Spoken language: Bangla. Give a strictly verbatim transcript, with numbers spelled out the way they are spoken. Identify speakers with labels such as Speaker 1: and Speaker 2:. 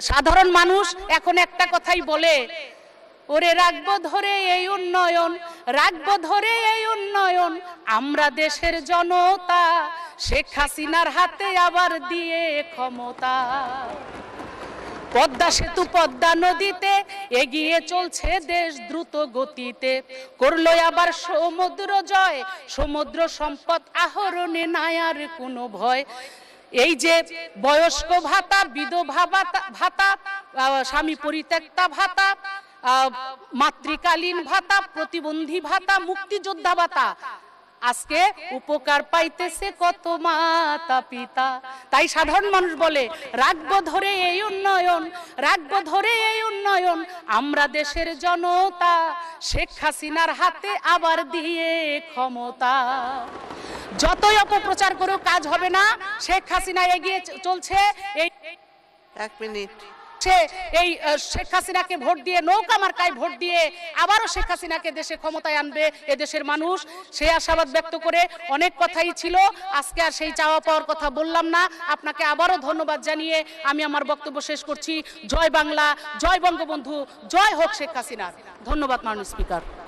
Speaker 1: সাধারণ মানুষ এখন একটা কথাই বলে, ওরে রাখবো ধরে এই উন্নয়ন, রাখবো ধরে এই উন্নয়ন, আমরা দেশের জনতা শেখ হাসিনার হাতে আবার দিয়ে ক্ষমতা। পদ্মা সেতু পদ্মা নদীতে এগিয়ে চলছে দেশ দ্রুত গতিতে, করলো আবার সমুদ্র জয়, সমুদ্র সম্পদ আহরণে নাই আর কোনো ভয়। এই যে বয়স্ক ভাতা, বিধবা ভাতা, স্বামী পরিত্যক্তা ভাতা, মাতৃকালীন ভাতা, প্রতিবন্ধী ভাতা, মুক্তিযোদ্ধা ভাতা, আজকে উপকার পাইতেছে কত মাতা পিতা। তাই সাধারণ মানুষ বলে, রাখবো ধরে এই উন্নয়ন, রাখবো ধরে এই উন্নয়ন, আমরা দেশের জনতা শেখ হাসিনার হাতে আবার দিয়ে ক্ষমতা। যতই অপপ্রচার করুক কাজ হবে না, শেখ হাসিনা এগিয়ে চলছে। এই
Speaker 2: এক মিনিট,
Speaker 1: এই শেখ হাসিনাকে ভোট দিয়ে, নৌকা মার্কায় ভোট দিয়ে আবারও শেখ হাসিনাকে দেশে ক্ষমতায় আনবে এদেশের মানুষ, সেই আশাবাদ ব্যক্ত করে অনেক কথাই ছিল, আজকে আর সেই চাওয়া পাওয়ার কথা বললাম না। আপনাকে আবারও ধন্যবাদ জানিয়ে আমি আমার বক্তব্য শেষ করছি। জয় বাংলা, জয় বঙ্গবন্ধু, জয় হোক শেখ হাসিনার। ধন্যবাদ মাননীয় স্পিকার।